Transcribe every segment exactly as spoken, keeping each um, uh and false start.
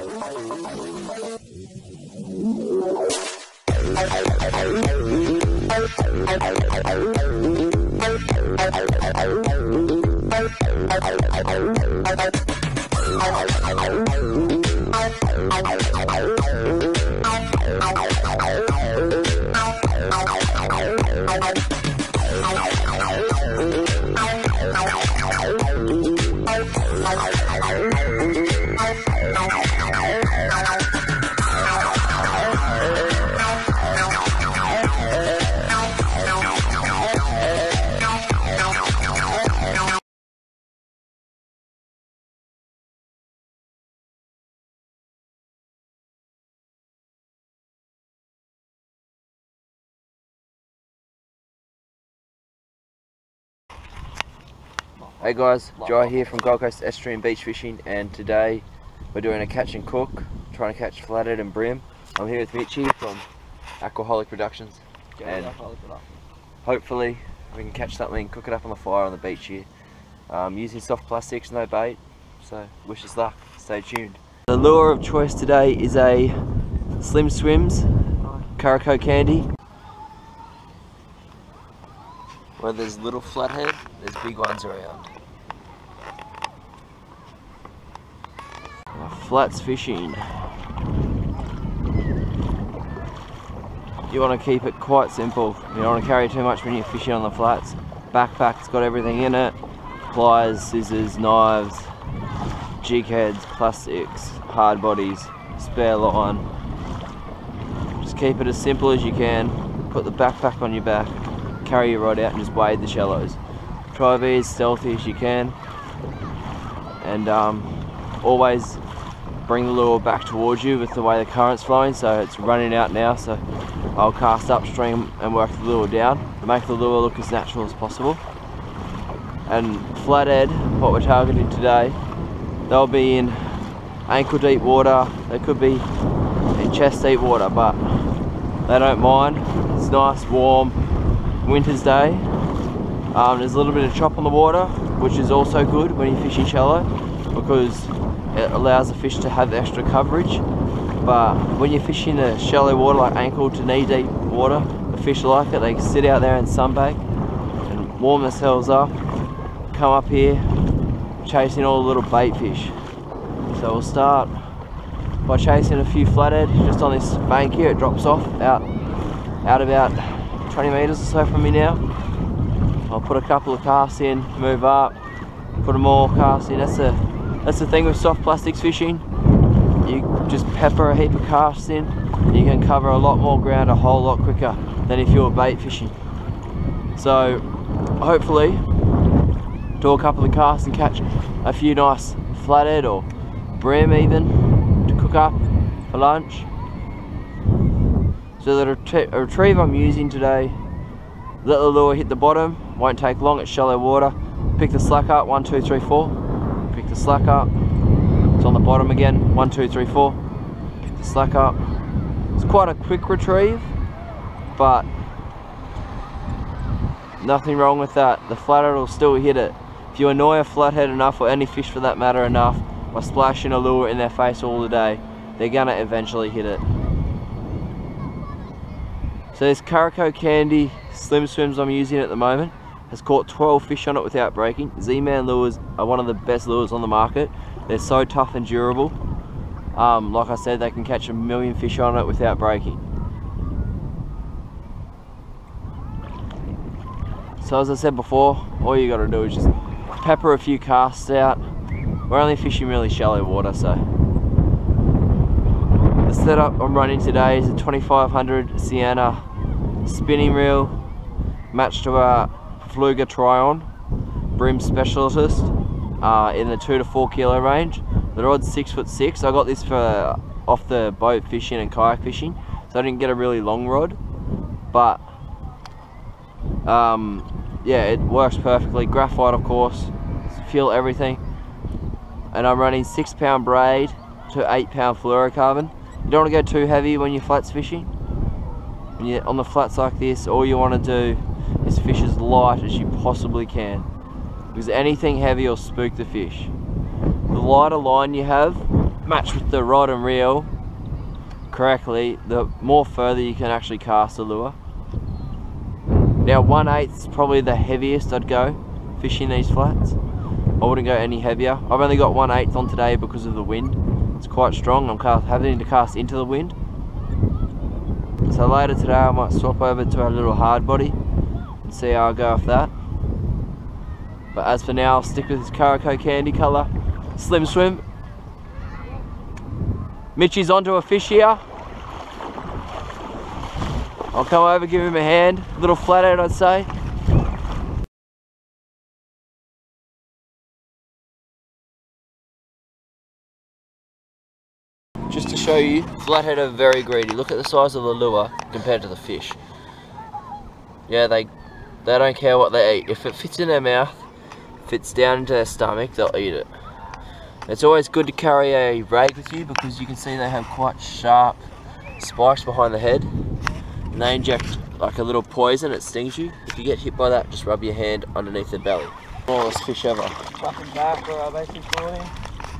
Hey guys, Jai here from Gold Coast Estuary and Beach Fishing, and today we're doing a catch and cook, trying to catch flathead and brim. I'm here with Mitchy from Aquaholic Productions, Go and Aquaholic Productions. Hopefully we can catch something, cook it up on the fire on the beach here. Um, using soft plastics, no bait, so wish us luck, stay tuned. The lure of choice today is a Slim Swims Caraco Candy. Where there's little flathead, there's big ones around. Flats fishing. You want to keep it quite simple. You don't want to carry too much when you're fishing on the flats. Backpack's got everything in it. Pliers, scissors, knives, jig heads, plastics, hard bodies, spare line. Just keep it as simple as you can. Put the backpack on your back. Carry your rod out and just wade the shallows. Try to be as stealthy as you can, and um, always bring the lure back towards you with the way the current's flowing. So it's running out now, so I'll cast upstream and work the lure down to make the lure look as natural as possible. And flathead, what we're targeting today, they'll be in ankle deep water, they could be in chest deep water, but they don't mind. It's nice, warm, winter's day. Um, there's a little bit of chop on the water, which is also good when you're fishing shallow, because it allows the fish to have extra coverage. But when you're fishing a shallow water, like ankle to knee deep water, the fish like it. They sit out there and sunbake and warm themselves up, come up here chasing all the little bait fish. So we'll start by chasing a few flathead just on this bank here. It drops off out, out about twenty meters or so from me now. I'll put a couple of casts in, move up, put more casts in. That's the that's the thing with soft plastics fishing. You just pepper a heap of casts in, and you can cover a lot more ground a whole lot quicker than if you were bait fishing. So hopefully do a couple of casts and catch a few nice flathead or brim even to cook up for lunch. So the ret retrieve I'm using today, let the lure hit the bottom, won't take long, it's shallow water. Pick the slack up, one, two, three, four. Pick the slack up, it's on the bottom again, one, two, three, four. Pick the slack up. It's quite a quick retrieve, but nothing wrong with that. The flathead will still hit it. If you annoy a flathead enough, or any fish for that matter enough, by splashing a lure in their face all the day, they're gonna eventually hit it. So this Caraco Candy Slim Swims I'm using at the moment has caught twelve fish on it without breaking. Z-Man lures are one of the best lures on the market. They're so tough and durable. Um, like I said, they can catch a million fish on it without breaking. So as I said before, all you gotta do is just pepper a few casts out. We're only fishing really shallow water, so. The setup I'm running today is a twenty-five hundred Sienna spinning reel matched to a Fluga Tryon Brim Specialist uh, in the two to four kilo range. The rod's six foot six. I got this for off the boat fishing and kayak fishing, so I didn't get a really long rod, but um, yeah, it works perfectly. Graphite, of course, feel everything. And I'm running six pound braid to eight pound fluorocarbon. You don't want to go too heavy when you're flats fishing. When you're on the flats like this, all you want to do is fish as light as you possibly can, because anything heavy will spook the fish. The lighter line you have matched with the rod and reel correctly, the more further you can actually cast the lure. Now one eighth is probably the heaviest I'd go fishing these flats. I wouldn't go any heavier. I've only got one eighth on today because of the wind. It's quite strong. I'm cast, having to cast into the wind. So later today I might swap over to a little hard body and see how I go with that. But as for now, I'll stick with this Caraco candy colour Slim Swim. Mitchy's onto a fish here. I'll come over, give him a hand. Little flathead, I'd say. Just to show you, flathead are very greedy. Look at the size of the lure compared to the fish. Yeah, they they don't care what they eat. If it fits in their mouth, fits down into their stomach, they'll eat it. It's always good to carry a rag with you because you can see they have quite sharp spikes behind the head. And they inject like a little poison, it stings you. If you get hit by that, just rub your hand underneath their belly. Smallest fish ever. Fucking back where I basically caught him.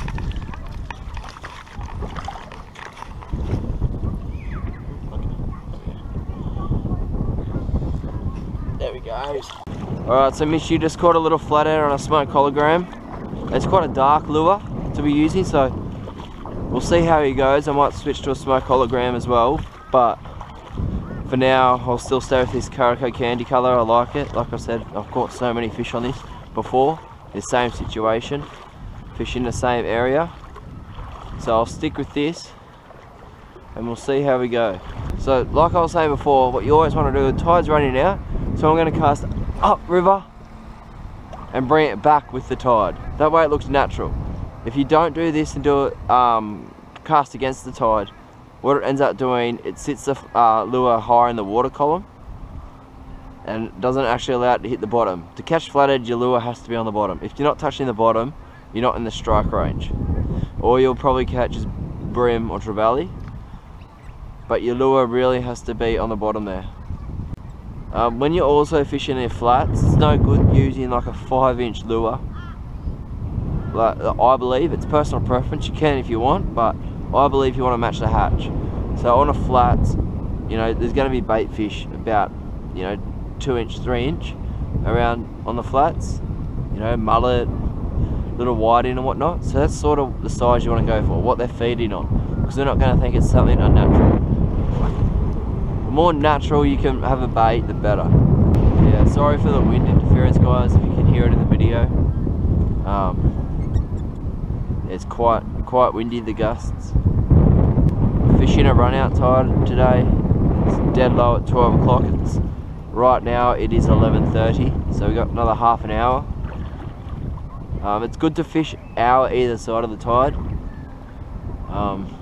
There we go. Alright, so Mitch, you just caught a little flathead on a smoked hologram. It's quite a dark lure to be using, so we'll see how he goes. I might switch to a smoked hologram as well, but for now I'll still stay with this Caraco candy colour. I like it. Like I said, I've caught so many fish on this before, the same situation, fish in the same area. So I'll stick with this and we'll see how we go. So like I was saying before, what you always want to do, the tide's running out, so I'm going to cast up river and bring it back with the tide. That way it looks natural. If you don't do this and do it um, cast against the tide, what it ends up doing, it sits the uh, lure higher in the water column and doesn't actually allow it to hit the bottom. To catch flathead, your lure has to be on the bottom. If you're not touching the bottom, you're not in the strike range. Or you'll probably catch just brim or trevally, but your lure really has to be on the bottom there. Um, when you're also fishing in flats, it's no good using like a five inch lure. Like, I believe, it's personal preference, you can if you want, but I believe you want to match the hatch. So on a flat, you know, there's going to be bait fish about, you know, two inch, three inch around on the flats. You know, mullet, little whiting and whatnot. So that's sort of the size you want to go for, what they're feeding on, because they're not going to think it's something unnatural. The more natural you can have a bait, the better. Yeah, sorry for the wind interference, guys, if you can hear it in the video. Um, it's quite quite windy, the gusts. Fishing a run out tide today. It's dead low at twelve o'clock. It's right now it is eleven thirty, so we've got another half an hour. Um, it's good to fish hour either side of the tide. Um,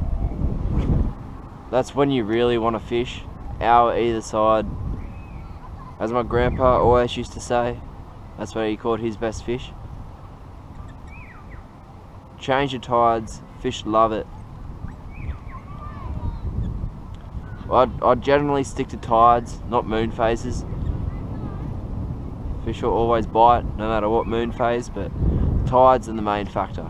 that's when you really want to fish, hour either side. As my grandpa always used to say, that's where he caught his best fish. Change your tides, fish love it. I'd, I'd generally stick to tides, not moon phases. Fish will always bite, no matter what moon phase, but tides are the main factor.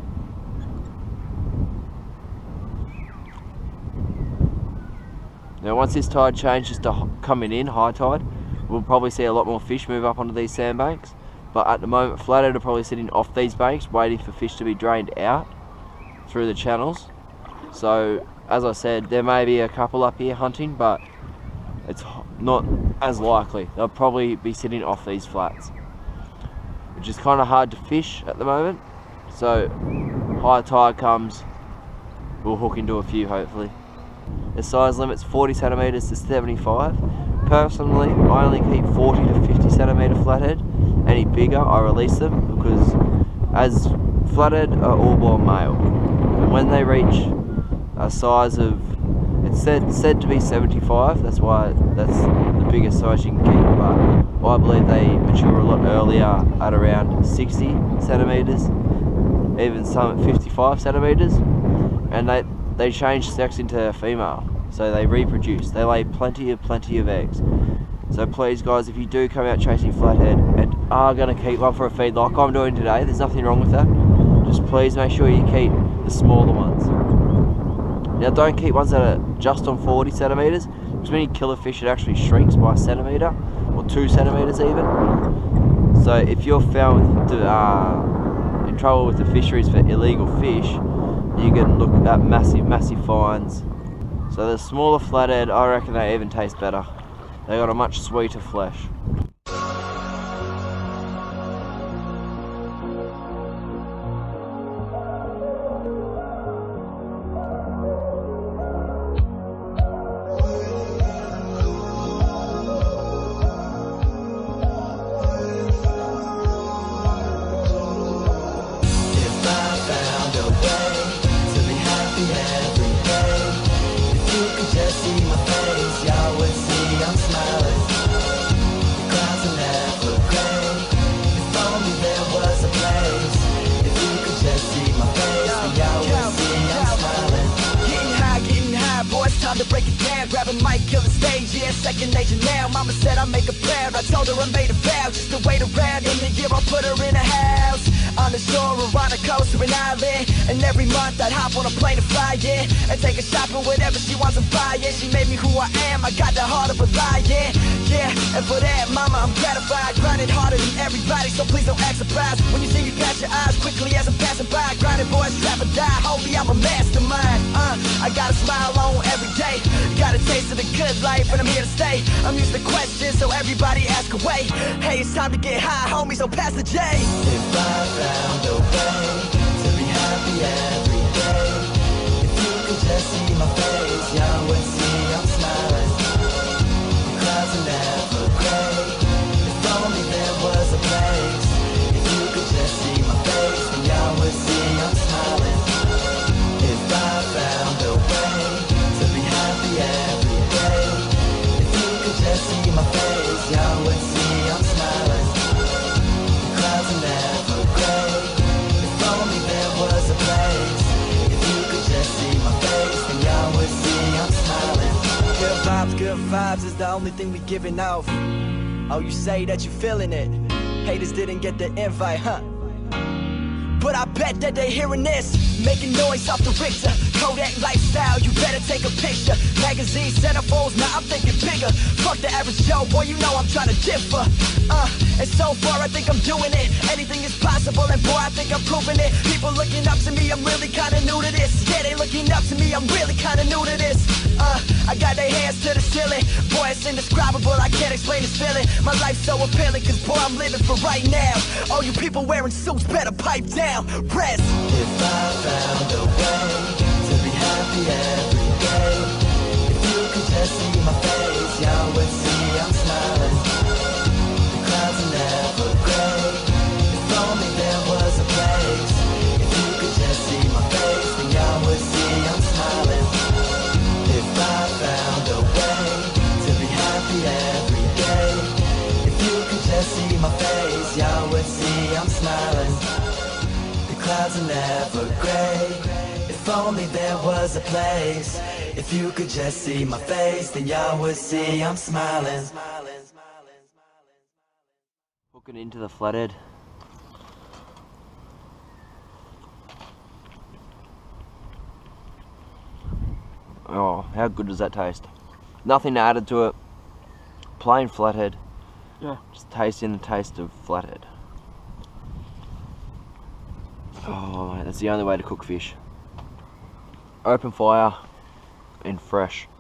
Now once this tide changes to coming in, high tide, we'll probably see a lot more fish move up onto these sandbanks. But at the moment, flathead are probably sitting off these banks, waiting for fish to be drained out through the channels. So, as I said, there may be a couple up here hunting, but it's not as likely. They'll probably be sitting off these flats, which is kind of hard to fish at the moment. So, high tide comes, we'll hook into a few hopefully. The size limit's forty centimetres to seventy-five. Personally, I only keep forty to fifty centimetre flathead. Any bigger, I release them, because as flathead are all born male, and when they reach a size of, it's said said to be seventy-five, that's why that's the biggest size you can keep, but I believe they mature a lot earlier at around sixty centimetres, even some at fifty-five centimetres, and they they change sex into a female, so they reproduce, they lay plenty of plenty of eggs. So please guys, if you do come out chasing flathead and are going to keep one for a feed like I'm doing today, there's nothing wrong with that. Just please make sure you keep the smaller ones. Now don't keep ones that are just on forty centimetres, because when you kill a fish it actually shrinks by a centimetre, or two centimetres even. So if you're found with, uh, in trouble with the fisheries for illegal fish, you can look at massive, massive fines. So the smaller flathead, I reckon they even taste better. They got a much sweeter flesh. To break it down, grab a mic, kill the stage, yeah, second nature now. Mama said I make her proud, I told her I made a vow just to wait around. In the year I'll put her in a house on the shore or on the coast or an island. And every month I'd hop on a plane and fly, yeah, and take her shopping, whatever she wants to buy, yeah. She made me who I am, I got the heart of a lion, yeah, yeah. And for that, mama, I'm gratified, grinding harder than everybody, so please don't act surprised when you see me catch your eyes quickly as I'm passing by. Grinding boys, trap or die, holy, I'm a mastermind. Uh, I got a smile on every day, got a taste of the good life, and I'm here to stay. I'm used to questions, so everybody ask away. Hey, it's time to get high, homie, so pass the J. If I found a way to be happy every day, if you could just see my face, y'all would see I'm smiling. The clouds are never gray. If only there was a place. If you could just see my face, then y'all would see I'm smiling. If I found a way to be happy every day, if you could just see my face, y'all would see I'm smiling. The clouds are never gray. If only there was a place. If you could just see my face, then y'all would see I'm smiling. Good vibes, good vibes is the only thing we giving off. Oh, you say that you feeling it. Haters didn't get the invite, huh? But I bet that they hearing this, making noise off the Richter. Kodak lifestyle, you better take a picture. Magazine centerfolds, now I'm thinking bigger. Fuck the average Joe, boy, you know I'm trying to differ. Uh, and so far I think I'm doing it. Anything is possible, and boy, I think I'm proving it. People looking up to me, I'm really kinda new to this. Yeah, they looking up to me, I'm really kinda new to this. Uh, I got their hands to the ceiling. Boy, it's indescribable, I can't explain this feeling. My life's so appealing, cause boy, I'm living for right now. All you people wearing suits better pipe down. Rest. If I found a way to be happy every day, if you could just see my face, y'all would see I'm smiling. The clouds are never gray. If only there was a place. If you could just see my face, then y'all would see I'm smiling. If I found a way to be happy every day, if you could just see my face, y'all would see I'm smiling. Clouds are never gray. If only there was a place. If you could just see my face, then y'all would see I'm smiling. Hooking into the flathead. Oh, how good does that taste? Nothing added to it. Plain flathead. Yeah. Just tasting the taste of flathead. Oh, mate, that's the only way to cook fish. Open fire and fresh.